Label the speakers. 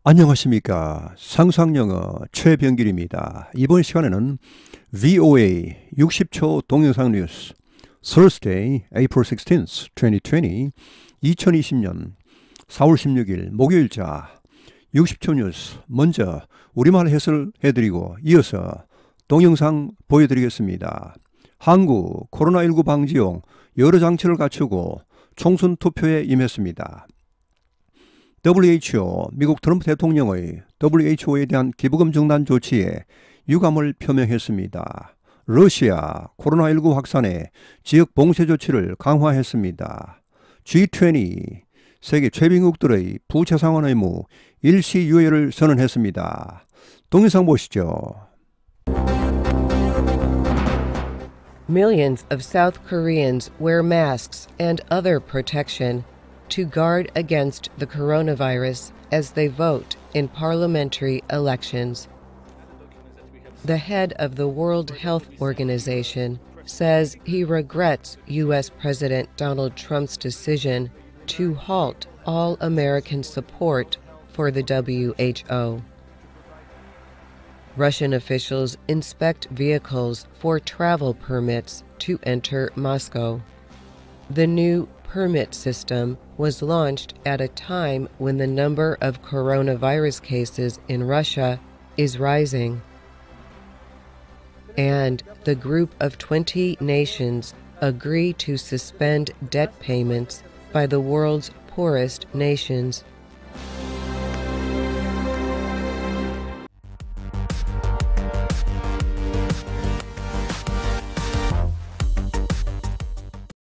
Speaker 1: 안녕하십니까. 상상영어 최병길입니다. 이번 시간에는 VOA 60초 동영상 뉴스 Thursday, April 16th, 2020 2020년 4월 16일 목요일자 60초 뉴스 먼저 우리말 해설해드리고 이어서 동영상 보여드리겠습니다. 한국 코로나19 방지용 여러 장치를 갖추고 총선 투표에 임했습니다. WHO, 미국 트럼프 대통령의 WHO에 대한 기부금 중단 조치에 유감을 표명했습니다. 러시아 코로나19 확산에 지역 봉쇄 조치를 강화했습니다. G20, 세계 최빈국들의 부채 상환 의무 일시 유예를 선언했습니다. 동영상 보시죠.
Speaker 2: Millions of South Koreans wear masks and other protection to guard against the coronavirus as they vote in parliamentary elections. The head of the World Health Organization says he regrets U.S. President Donald Trump's decision to halt all American support for the WHO. Russian officials inspect vehicles for travel permits to enter Moscow. The new permit system was launched at a time when the number of coronavirus cases in Russia is rising. And the group of 20 nations agree to suspend debt payments by the world's poorest nations